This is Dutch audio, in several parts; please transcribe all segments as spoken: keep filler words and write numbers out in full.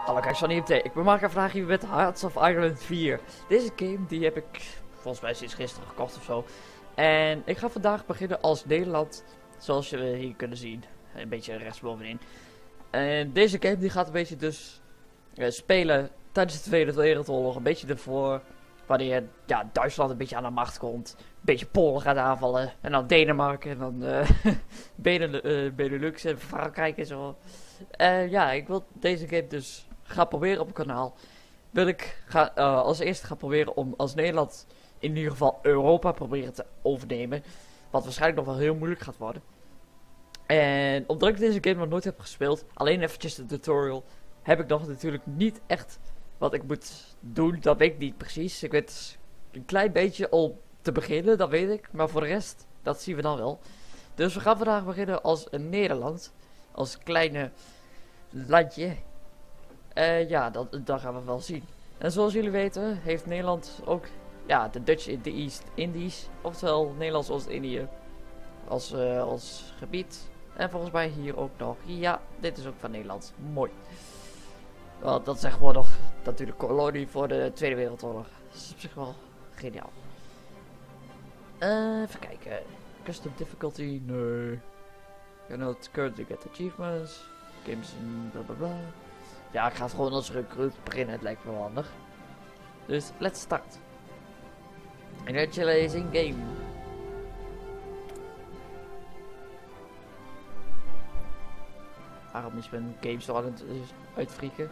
Hallo kijkers van I M T, ik ben Mark en vandaag hier met Hearts of Iron vier. Deze game die heb ik volgens mij sinds gisteren gekocht of zo. En ik ga vandaag beginnen als Nederland, zoals jullie hier kunnen zien. Een beetje rechtsbovenin. En deze game die gaat een beetje dus uh, spelen tijdens de Tweede Wereldoorlog. Een beetje ervoor, wanneer ja, Duitsland een beetje aan de macht komt. Een beetje Polen gaat aanvallen. En dan Denemarken en dan uh, Benel uh, Benelux en Frankrijk en zo. Uh, ja, ik wil deze game dus gaan proberen op het kanaal. Wil ik ga, uh, als eerste gaan proberen om als Nederland in ieder geval Europa proberen te overnemen. Wat waarschijnlijk nog wel heel moeilijk gaat worden. En omdat ik deze game nog nooit heb gespeeld, alleen eventjes de tutorial, heb ik nog natuurlijk niet echt wat ik moet doen. Dat weet ik niet precies. Ik weet een klein beetje om te beginnen, dat weet ik. Maar voor de rest, dat zien we dan wel. Dus we gaan vandaag beginnen als een Nederland. Als kleine landje. Uh, ja, dat, dat gaan we wel zien. En zoals jullie weten heeft Nederland ook ja, de Dutch in de East Indies. Oftewel Nederlands Oost-Indië als, uh, als gebied. En volgens mij hier ook nog. Ja, dit is ook van Nederland. Mooi. Well, dat is echt gewoon nog natuurlijk kolonie voor de Tweede Wereldoorlog. Dat is op zich wel geniaal. Uh, even kijken. Custom difficulty? Nee. Cannot currently get achievements. Games en bla bla bla. Ja, ik ga het gewoon als recruit beginnen. Het lijkt me wel handig. Dus let's start. Initializing game. Waarom is mijn game zo aan het uh, uitfrieken?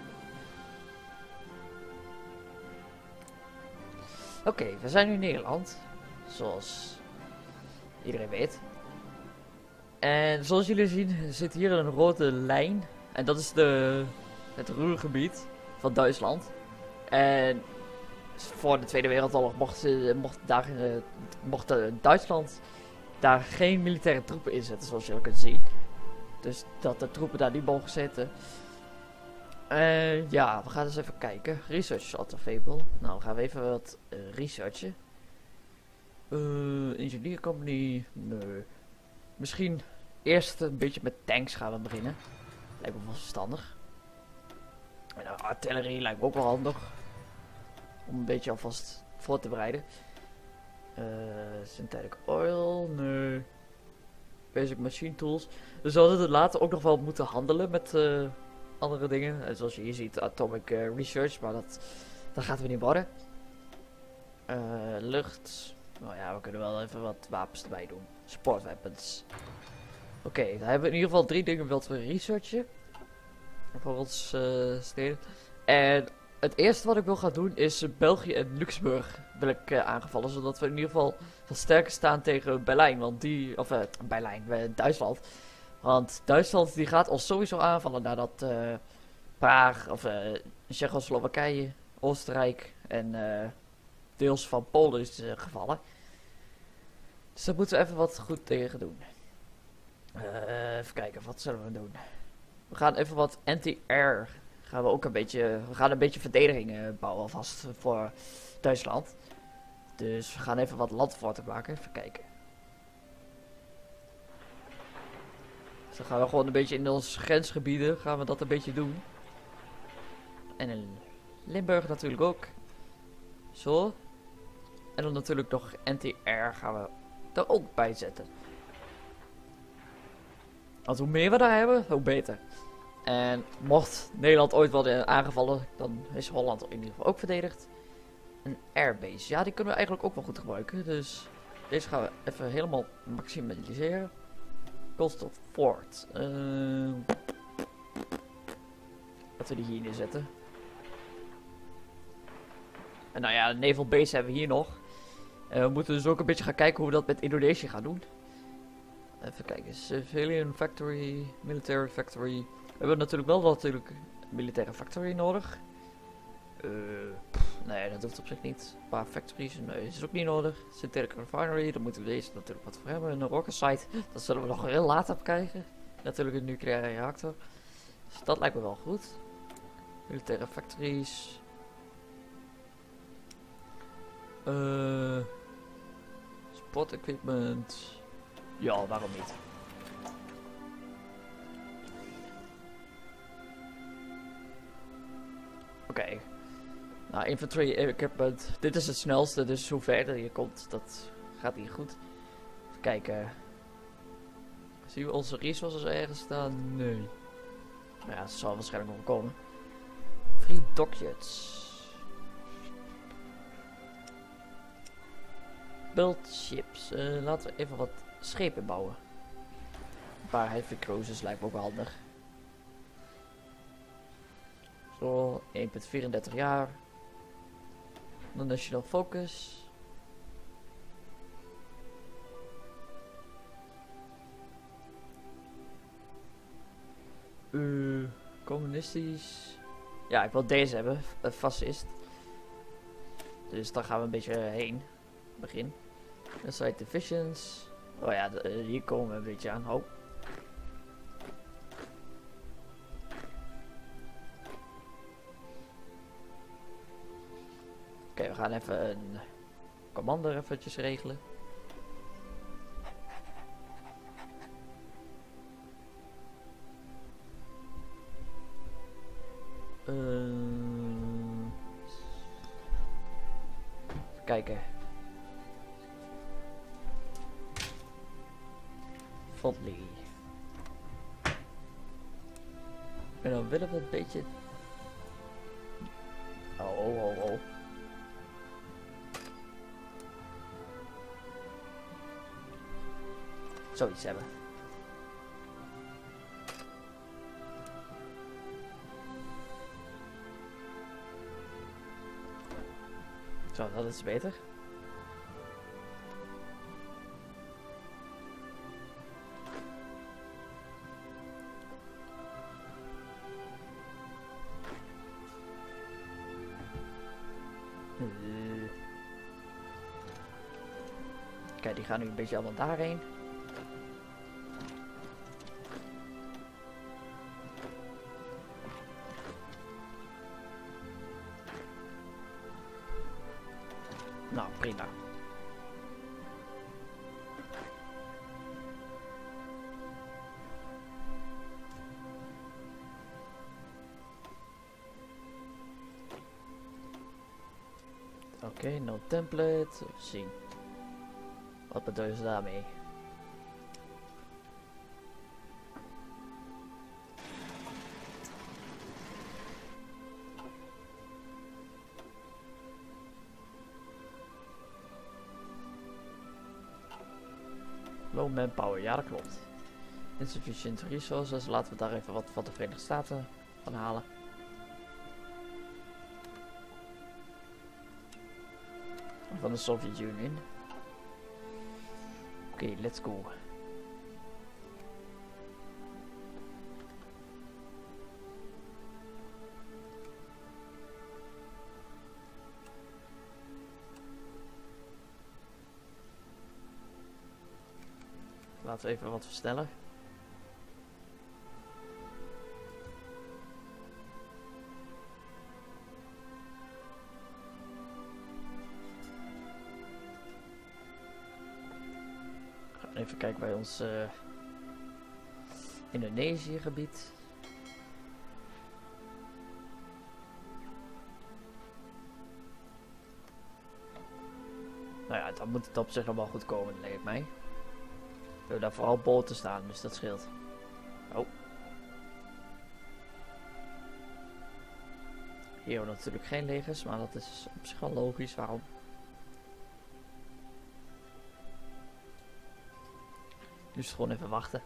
Oké, okay, we zijn nu in Nederland. Zoals iedereen weet. En zoals jullie zien zit hier een rode lijn. En dat is de, het Ruhrgebied van Duitsland. En voor de Tweede Wereldoorlog mocht, mocht, daar, mocht Duitsland daar geen militaire troepen inzetten, zoals jullie kunnen zien. Dus dat de troepen daar niet mogen zitten. Uh, ja, we gaan eens even kijken. Research shot available. Nou, gaan we even wat uh, researchen. Uh, Engineer Company. Nee. Misschien eerst een beetje met tanks gaan we beginnen. Lijkt me wel verstandig. En nou, artillerie lijkt me ook wel handig. Om een beetje alvast voor te bereiden. Uh, synthetic oil. Nee. Basic machine tools. We zullen het later ook nog wel moeten handelen met uh, andere dingen. En zoals je hier ziet, atomic uh, research. Maar dat, dat gaat weer niet worden. Uh, lucht. Nou ja, we kunnen wel even wat wapens erbij doen. Support weapons. Oké, okay, dan hebben we in ieder geval drie dingen wat we researchen. Voor ons uh, steden. En het eerste wat ik wil gaan doen is uh, België en Luxemburg wil ik uh, aangevallen. Zodat we in ieder geval wat sterker staan tegen Berlijn. Want die, of uh, Berlijn, uh, Duitsland. Want Duitsland die gaat ons sowieso aanvallen nadat uh, Praag of uh, Tsjechoslowakije, Oostenrijk en uh, deels van Polen is uh, gevallen. Dus daar moeten we even wat goed tegen doen. Uh, even kijken, wat zullen we doen? We gaan even wat anti-air. Gaan we ook een beetje. We gaan een beetje verdediging uh, bouwen alvast voor Duitsland. Dus we gaan even wat landforten maken. Even kijken. Dus dan gaan we gewoon een beetje in onze grensgebieden. Gaan we dat een beetje doen. En in Limburg natuurlijk ook. Zo. En dan natuurlijk nog anti-air gaan we er ook bij zetten. Want hoe meer we daar hebben, hoe beter. En mocht Nederland ooit worden aangevallen, dan is Holland in ieder geval ook verdedigd. Een airbase, ja die kunnen we eigenlijk ook wel goed gebruiken. Dus deze gaan we even helemaal maximaliseren. Coastal Fort. Uh, laten we die hier neerzetten. En nou ja, de Naval Base hebben we hier nog. En we moeten dus ook een beetje gaan kijken hoe we dat met Indonesië gaan doen. Even kijken, Civilian Factory, Military Factory. We hebben natuurlijk wel natuurlijk een militaire factory nodig. Uh, pff, nee, dat hoeft op zich niet. Een paar factories, nee, dat is ook niet nodig. Synthetic Refinery, daar moeten we deze natuurlijk wat voor hebben. Een rocket site, dat zullen we nog heel laat op krijgen. Natuurlijk een nucleaire reactor. Dus dat lijkt me wel goed. Militaire factories. Uh, sport equipment. Ja, waarom niet? Okay. Nou, infantry, ik heb het. Dit is het snelste, dus hoe verder je komt, dat gaat hier goed. Even kijken. Zien we onze resources ergens staan? Nee. Nou ja, het zal waarschijnlijk nog komen. Free dockyards. Build ships. Uh, laten we even wat schepen bouwen. Een paar heavy cruisers lijkt me ook wel handig. Zo, één komma vierendertig jaar. Dan national focus. Uh, communistisch. Ja, ik wil deze hebben, uh, fascist. Dus daar gaan we een beetje heen. Begin. Inside divisions. Oh ja, de, uh, hier komen we een beetje aan. Oh. Oké, okay, we gaan even een commander eventjes regelen. Uh, even kijken. Fondley. En dan willen we een beetje. Oh, oh, oh, oh. Zoiets hebben. Zo, dat is beter. Uh. Kijk, die gaan nu een beetje allemaal daarheen. Nou, prima. Oké, okay, no template. Zien. Wat bedoelen ze daarmee? Low manpower, ja dat klopt. Insufficient resources, laten we daar even wat van de Verenigde Staten van halen. Van de Sovjet-Unie. Oké, okay, let's go. Laten we even wat versnellen. Even kijken bij ons uh, Indonesië gebied. Nou ja, dan moet het op zich allemaal goed komen, lijkt mij. We hebben daar vooral boten staan, dus dat scheelt. Oh. Hier hebben we natuurlijk geen legers, maar dat is op zich wel logisch. Waarom? Nu is het gewoon even wachten.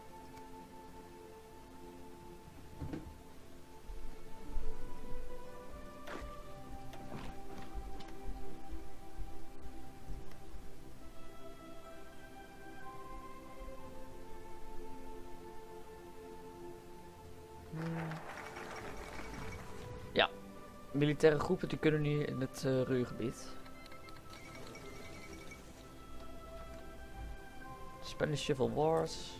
Ja, militaire groepen die kunnen nu in het uh, Ruhrgebied. Spanish Civil Wars.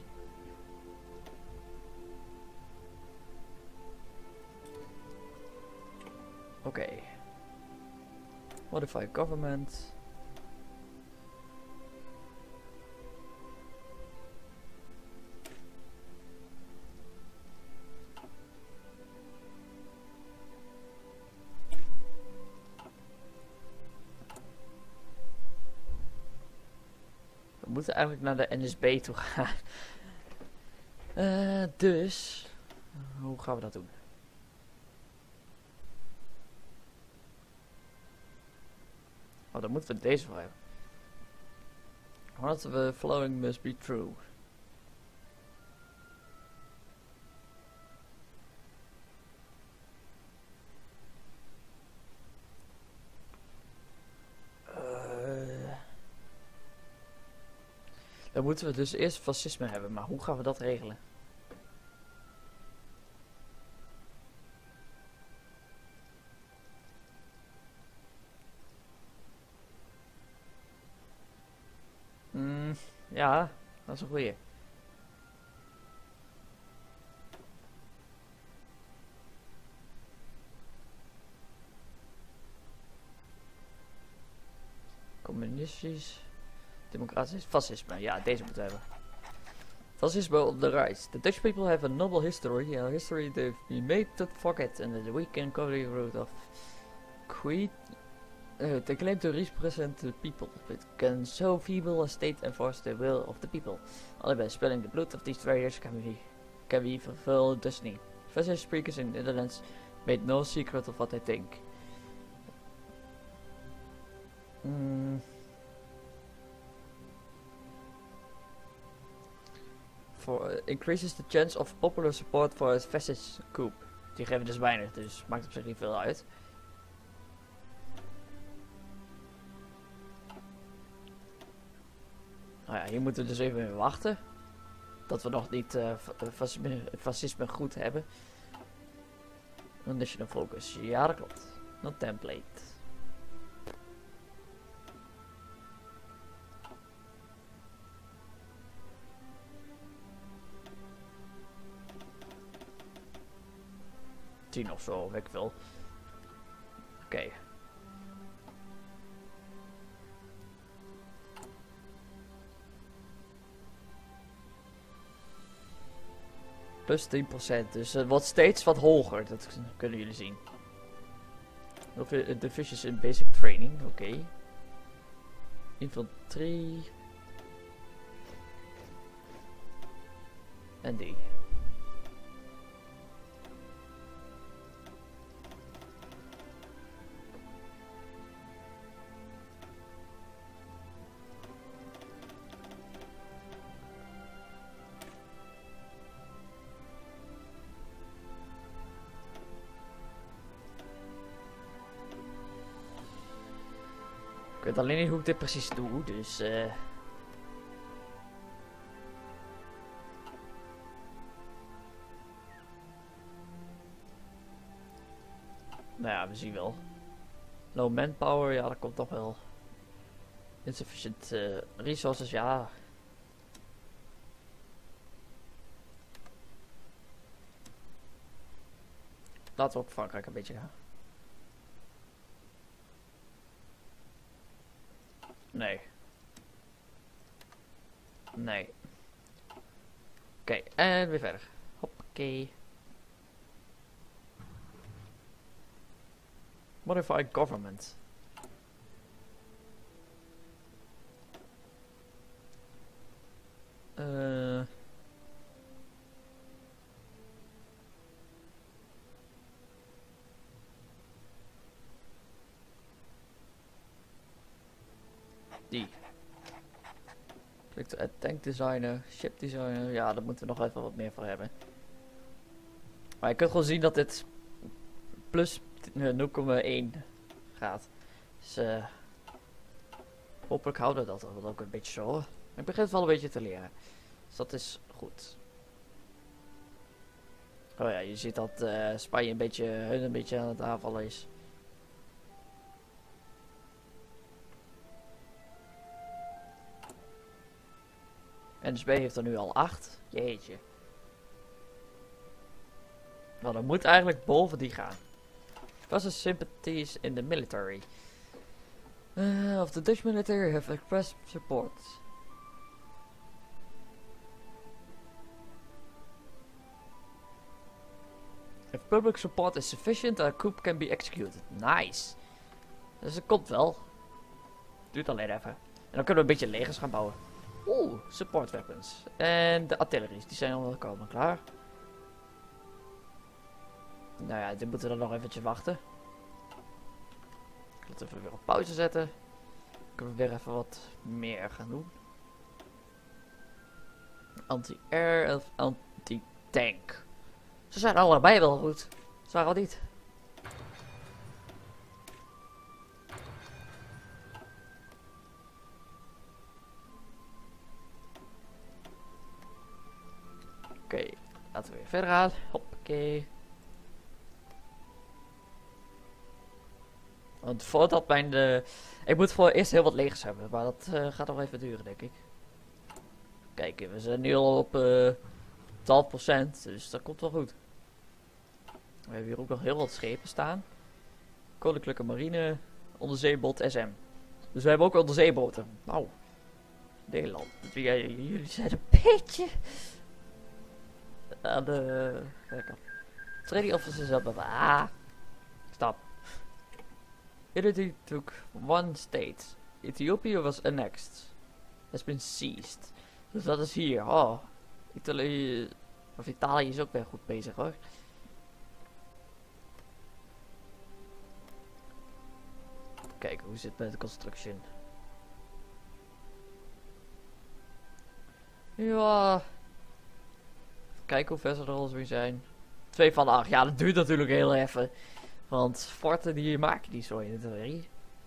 Oké. Okay. Modify government. moeten eigenlijk naar de N S B toe gaan. Uh, dus, hoe gaan we dat doen? Oh, dan moeten we deze voor hebben. One of the following must be true. Uh, dan moeten we dus eerst fascisme hebben, maar hoe gaan we dat regelen? Mm, ja, dat is een goeie. Communistisch, democratisch, fascisme. Ja, deze moeten we hebben. Fascisme on the rise. The Dutch people have a noble history, a history they've been made to forget, and the weak and cowardly root of creed. Uh, they claim to represent the people, but can so feeble a state enforce the will of the people? Only by spilling the blood of these traitors can we can we fulfill destiny. Fascist speakers in the Netherlands made no secret of what they think. Mm. For, uh, increases the chance of popular support for a fascist coup. Die geven dus weinig, dus maakt op zich niet veel uit. Nou ja, hier moeten we dus even mee wachten. Dat we nog niet uh, fascisme, fascisme goed hebben. National focus. Ja, dat klopt. Not template. tien of zo, weet ik wel. Oké. Okay. Plus tien procent, dus het wordt steeds wat hoger, dat kunnen jullie zien. Divisions in basic training, oké. Okay. Infantry. En die. Ik weet alleen niet hoe ik dit precies doe, dus uh... nou ja, we zien wel. Low manpower, ja, dat komt toch wel. Insufficient uh, resources, ja. Laten we op Frankrijk een beetje gaan. Nee. Nee. Oké, okay, en weer verder. Hoppakee. Modify government. Uh. Die. Klik to add tank designer, ship designer. Ja, daar moeten we nog even wat meer voor hebben. Maar je kunt gewoon zien dat dit plus nul komma één gaat. Dus uh, hopelijk houden we dat ook een beetje zo. Ik begin het wel een beetje te leren. Dus dat is goed. Oh ja, je ziet dat uh, Spanje een beetje, hun een beetje aan het aanvallen is. N S B heeft er nu al acht. Jeetje. Nou, dan moet eigenlijk boven die gaan. Was a sympathies in the military. Uh, of the Dutch military have expressed support. If public support is sufficient, a coup can be executed. Nice. Dus het komt wel. Duurt alleen even. En dan kunnen we een beetje legers gaan bouwen. Oeh, support weapons. En de artilleries, die zijn al wel komen, klaar. Nou ja, dit moeten we dan nog eventjes wachten. Ik ga het even weer op pauze zetten. Dan kunnen we weer even wat meer gaan doen. Anti-air of anti-tank. Ze zijn allebei wel goed. Zwaar al niet. Oké, okay, laten we weer verder gaan. Hoppakee. Want voordat mijn... Uh, ik moet voor eerst heel wat legers hebben. Maar dat uh, gaat nog even duren, denk ik. Kijk, we zijn nu al op uh, twaalf procent. Dus dat komt wel goed. We hebben hier ook nog heel wat schepen staan. Koninklijke Marine, onderzeebot S M. Dus we hebben ook onderzeeboten. Nou, Nederland. Jullie zijn een beetje... aan de... Kijk, trading officers up. Ah, stop. Italy took one state. Ethiopië was annexed. Has been seized. Dus dat is hier. Oh, Italië... Of Italië is ook weer goed bezig, hoor. Kijken hoe zit het met de construction. Ja. Kijken hoe ver ze er al weer zijn. twee van acht. Ja, dat duurt natuurlijk heel even. Want forten die maken die zo in de theorie.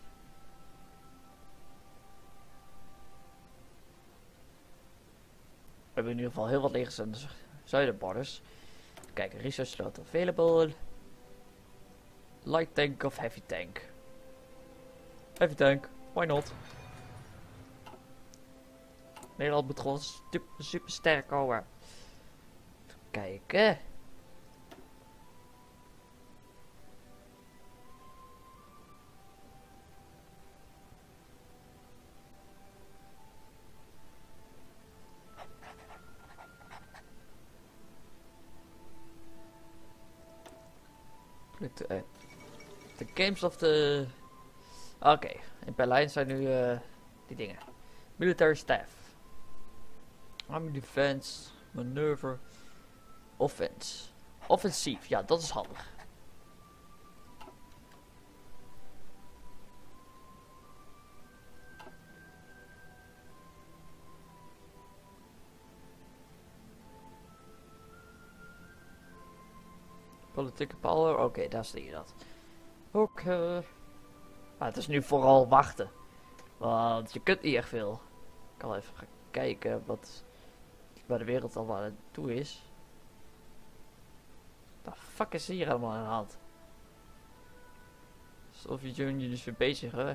We hebben in ieder geval heel wat legers aan de zuidenborders. Kijk, research slot available. Light tank of heavy tank? Heavy tank, why not? Nederland moet gewoon super, super sterk komen. Even kijken. De, de games of the... Oké, okay. In Berlijn zijn nu uh, die dingen. Military staff. Army defense, maneuver, offense. Offensief, ja dat is handig. Politieke power, oké, okay, daar zie je dat. Oké. Okay. Maar het is nu vooral wachten. Want je kunt niet echt veel. Ik kan even gaan kijken wat waar de wereld al aan toe is. Wat de fuck is hier allemaal aan de hand? Sovjet-Unie is weer bezig, hè?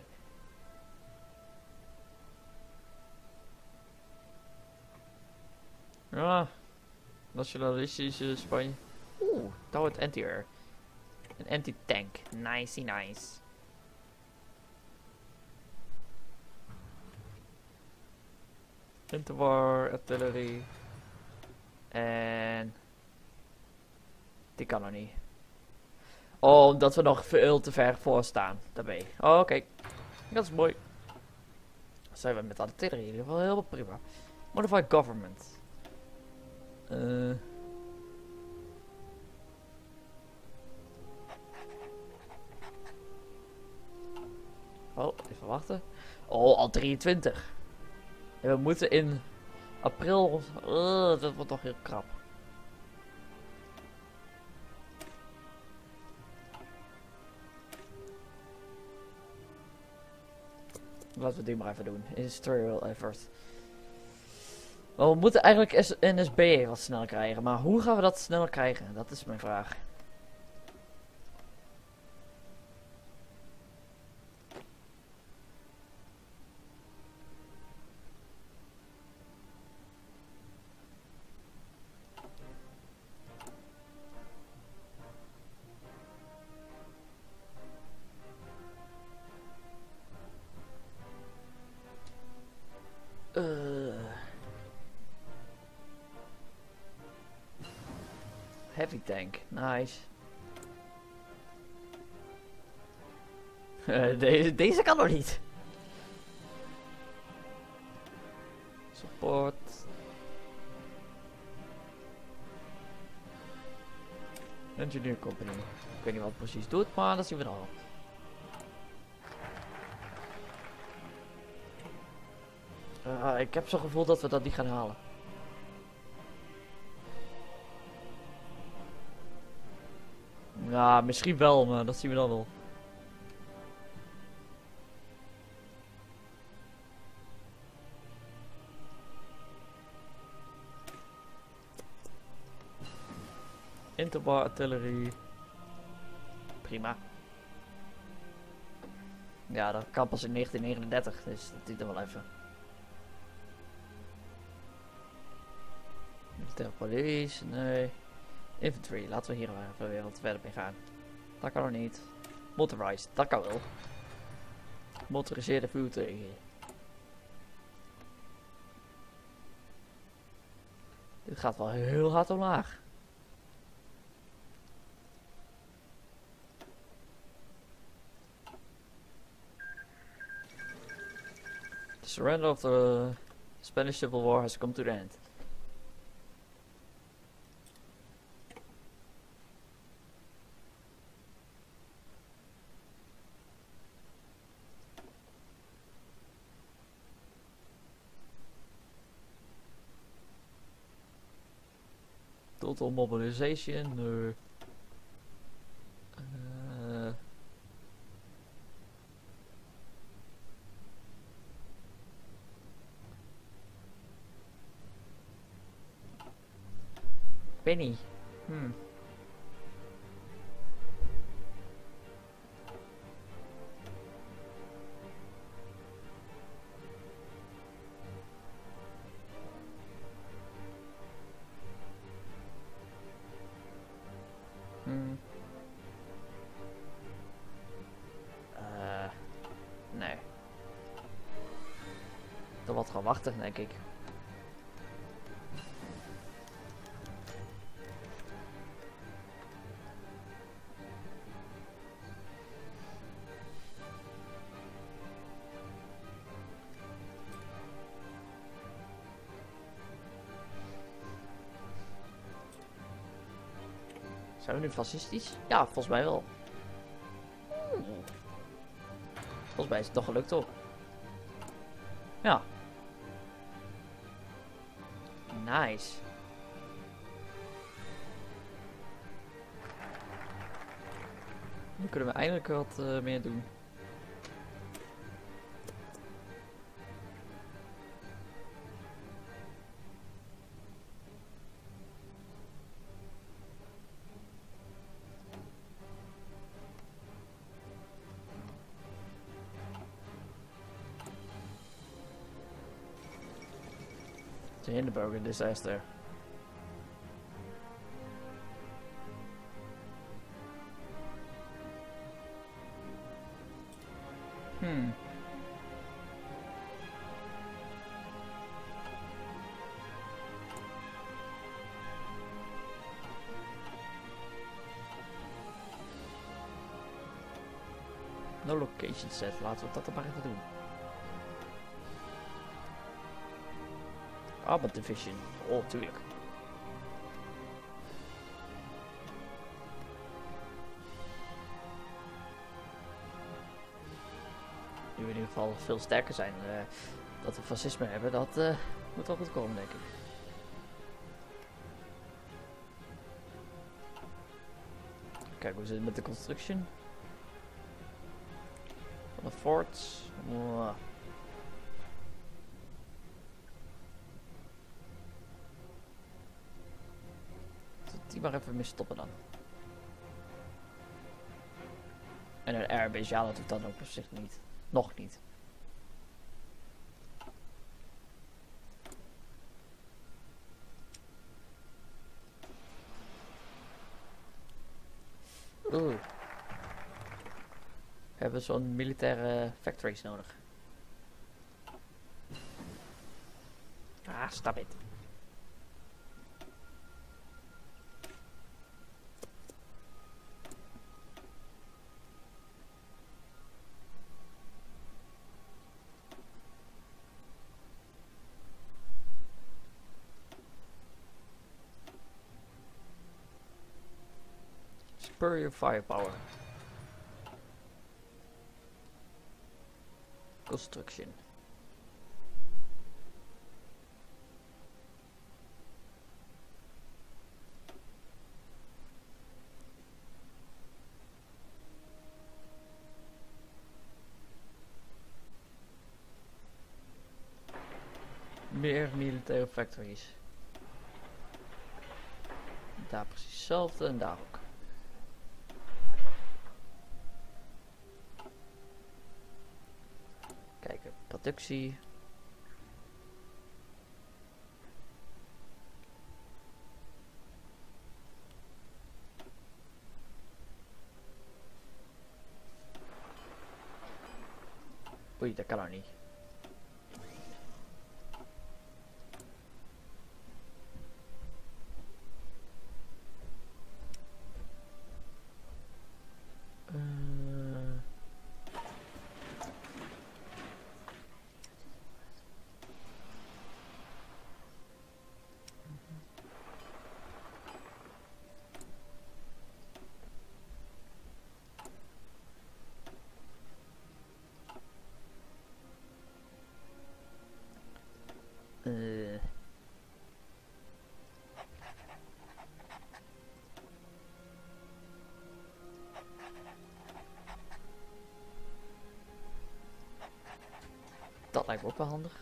Ja. Nationalistische Spanje. Oeh, Towed anti-air. Een anti-tank. Nice, nice. Interwar, artillery. En... Die kan nog niet. Oh, omdat we nog veel te ver voor staan. Daarbij. Oh, oké. Okay. Dat is mooi. Dan zijn we met artillery in ieder geval helemaal prima. Modified government. Uh... Oh, even wachten. Oh, al drieëntwintig. En we moeten in april... Uh, dat wordt toch heel krap. Laten we die maar even doen. Industrial effort. Well, we moeten eigenlijk N S B wat sneller krijgen. Maar hoe gaan we dat sneller krijgen? Dat is mijn vraag. Uh. Heavy tank, nice. Uh, deze, deze kan nog niet. Support. Engineer Company. Ik weet niet wat het precies doet, maar dat zien we dan wel. Uh, ik heb zo'n gevoel dat we dat niet gaan halen. Ja, misschien wel, maar dat zien we dan wel. Interbar artillerie. Prima. Ja, dat kan pas in negentien negenendertig, dus dat duurt er wel even. Militaire police, nee. Infantry, laten we hier maar even weer wat verder mee gaan. Dat kan nog niet. Motorized, dat kan wel. Motoriseerde voertuigen. Dit gaat wel heel hard omlaag. The surrender of the Spanish Civil War has come to the end. Total mobilization, no. Uh, Penny. Hmm. Hmm. Uh, nee. Toch wat gaan wachten, denk ik. Zijn we nu fascistisch? Ja, volgens mij wel. Hmm. Volgens mij is het toch gelukt ook. Ja. Nice. Nu kunnen we eindelijk wat uh, meer doen. The Hindenburg disaster. Hmm. No location set. Laten we dat dan maar even doen. Armored Division. Oh, tuurlijk. Nu we in ieder geval veel sterker zijn uh, dat we fascisme hebben, dat uh, moet wel goed komen, denk ik. Kijk, hoe zit het met de construction? Van de forts. Wow. Die maar even mee stoppen dan. En een airbase, ja, dat doet dan ook op zich niet. Nog niet. Oeh. We hebben zo'n militaire factories nodig. Ah, stop it. superior firepower. Construction. Meer militaire factories. Daar precies hetzelfde en daar ook. Kijken, productie. Oei, dat kan nou niet. Uh. Dat lijkt me ook wel handig.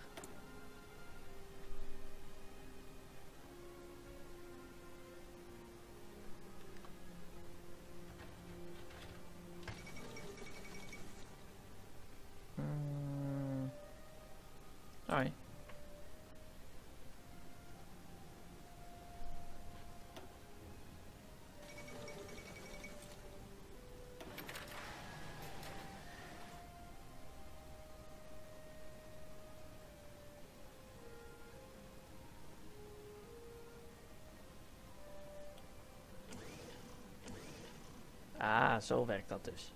Mm. Alright. Ah, zo werkt dat dus.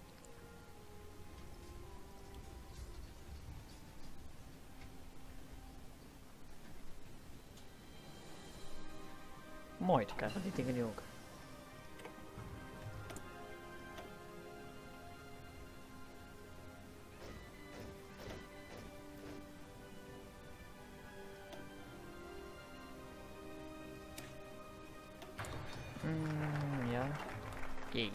Mooi, dan krijgen we die dingen nu ook. Mm, ja. Jee.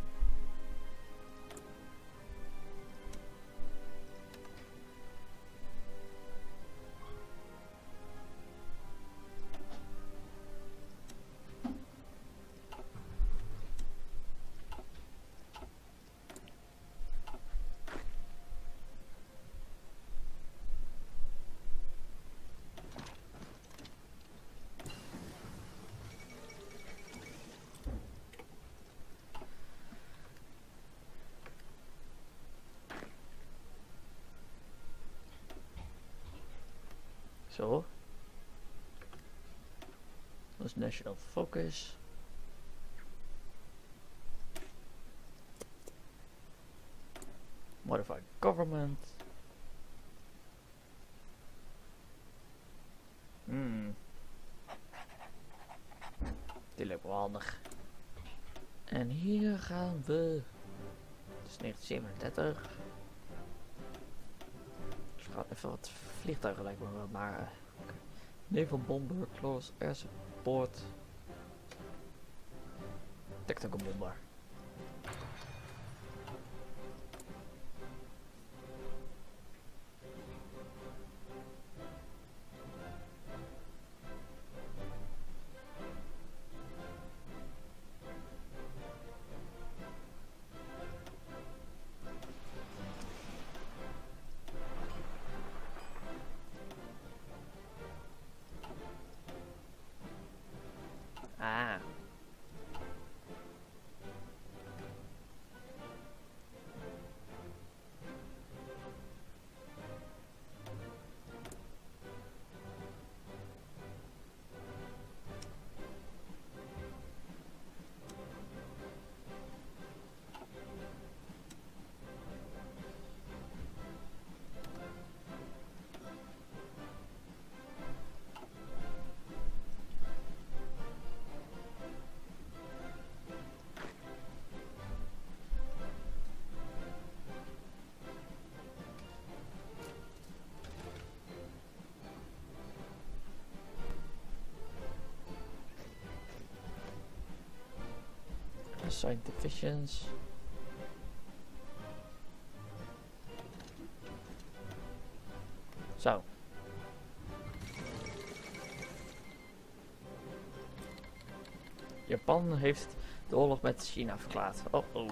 Zo. Dat is National Focus. Modified Government. Hmm. Die lijkt wel handig. En hier gaan we. Het is negentien zevenendertig. Dus we gaan even wat vliegtuigen lijkt me wel, maar. Uh, okay. Naval Bomber, Close Air Support. Tactical Bomber. Assigned divisions. Zo. Japan heeft de oorlog met China verklaard. Oh oh.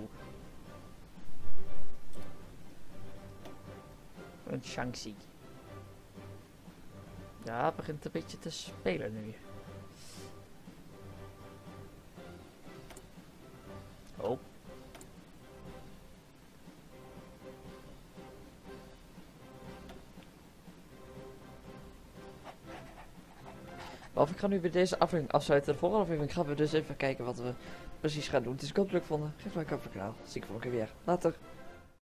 Een Shaanxi. Ja, het begint een beetje te spelen nu. Oh. Of ik ga nu weer deze aflevering afsluiten. De volgende aflevering gaan we dus even kijken wat we precies gaan doen. Het is hopelijk vonden. Geef me een kanaal. Zie ik volgende keer weer. Later.